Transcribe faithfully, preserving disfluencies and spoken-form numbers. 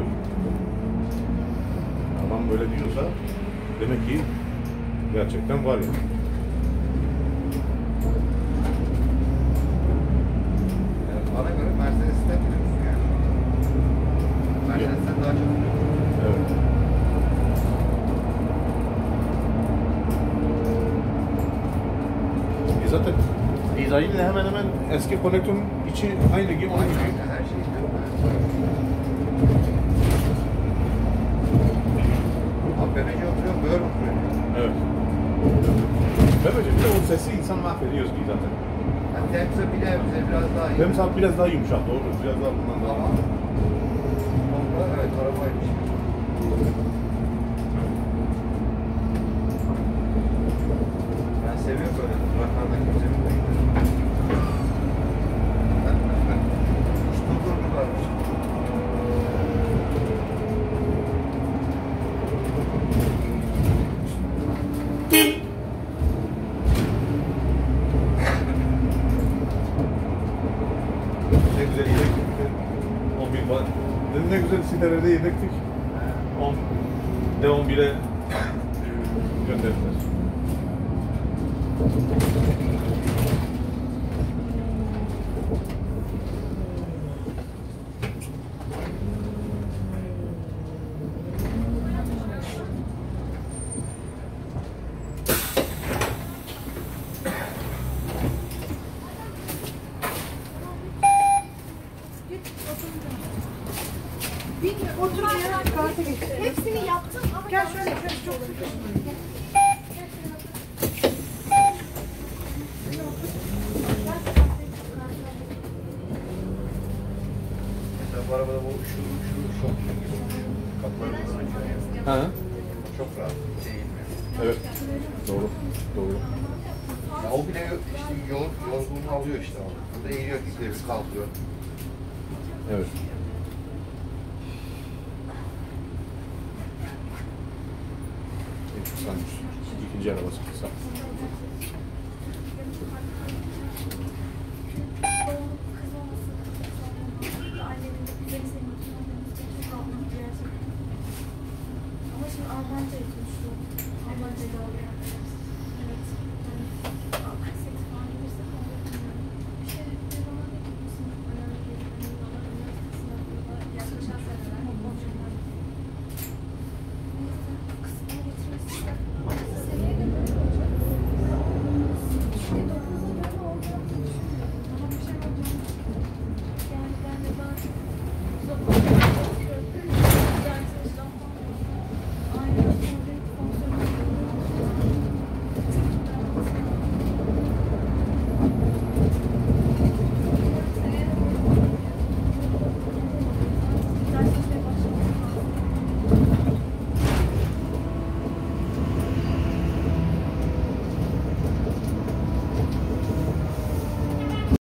Adam böyle diyorsa demek ki gerçekten var ya. Yani bana göre Mercedes'ten biliyorsun yani. Mercedes'ten daha çok biliyorsun. Evet. E zaten dizaynıyla hemen hemen eski kolektörün içi aynı gibi onun gibi. Yani her şey biliyorum ben. Abi B M C oturuyor, böyle oturuyor. Evet. Böylece bir de o sesi insan mahvediyoruz ki zaten. Yani Temsa bile bize biraz daha iyi. Benim saat biraz daha yumuşak, doğru. Biraz daha bundan daha. Ama Honda evet arabaymış. Ben seviyorum böyle duraklarda kimse bilmiyor. İşte durdularmış. Ne güzel yedektik. on bir var. Ne güzel sitelerde yedektik. on D on bire gönderdiler. Bilmiyorum, otur ya, karta geç. Hepsini yaptım ama Gel şöyle, şöyle çok sıkıştım. Mesela bu arabada bu şu şu şu kapılarını açıyor yani. Ha? Çok rahat. Şey gitmiyor. Evet. Doğru. Doğru. Ya o bile işte yol, yorgunluğunu alıyor işte abi. Burada eğiliyor, gidiyor, kalkıyor. Evet. Güzelmiş. İkinci arabası kısa. Ama şimdi Almanca konuşuyor. Almanca da oluyor. Evet.